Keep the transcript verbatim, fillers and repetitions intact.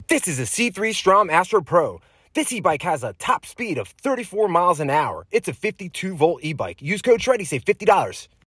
This is a C three Strom Astro Pro. This e-bike has a top speed of thirty-four miles an hour. It's a fifty-two volt e-bike. Use code TREDDY, save fifty dollars.